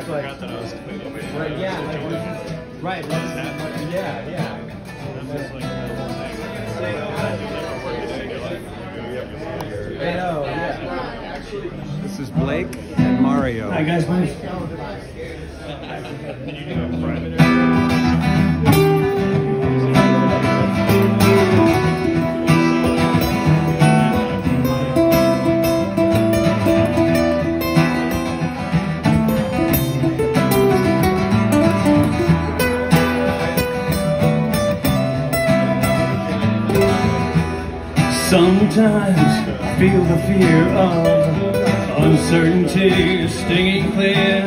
forgot that I was cleaning. Right, yeah, right. Yeah. That's just like the whole thing. I know, yeah. This is Blake and Mario. Hi guys, please. Sometimes I feel the fear of uncertainty stinging clear,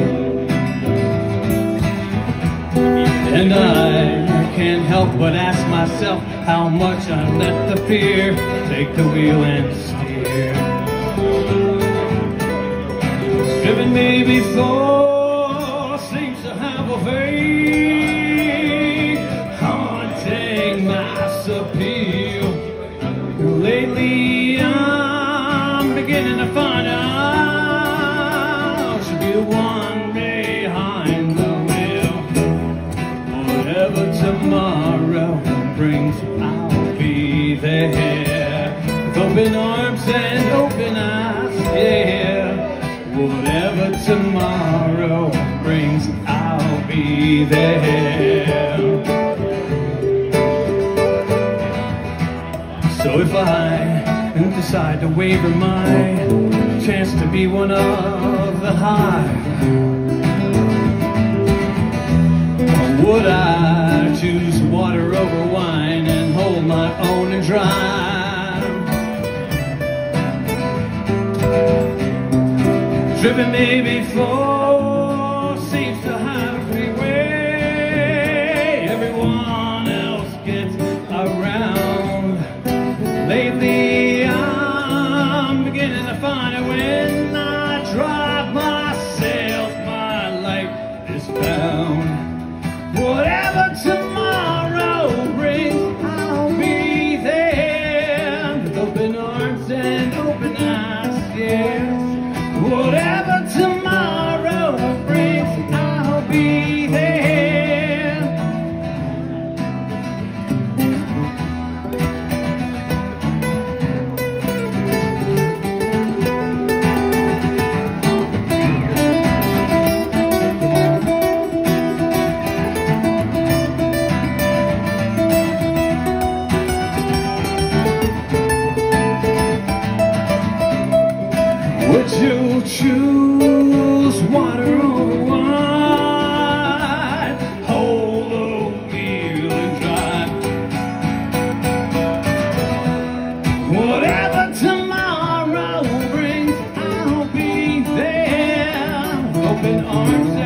and I can't help but ask myself how much I let the fear take the wheel and steer. It's driven me before, seems to have a very haunting mass appeal. Lately I'm beginning to find out I should be the one behind the wheel. Whatever tomorrow brings, I'll be there. With open arms and open eyes, yeah. Whatever tomorrow brings, I'll be there. So if I decide to waver my chance to be one of the hive, would I choose water over wine and hold my own and drive? Driven me before, seems to have a free way. Everyone else gets around. Lately I'm beginning to find it when I drive myself, my life is found. Whatever tomorrow brings, I'll be there. With open arms and open eyes, yes. Whatever tomorrow brings, I'll be there. Would you choose water over wine? Hold the wheel and drive. Whatever tomorrow brings, I'll be there. Open arms.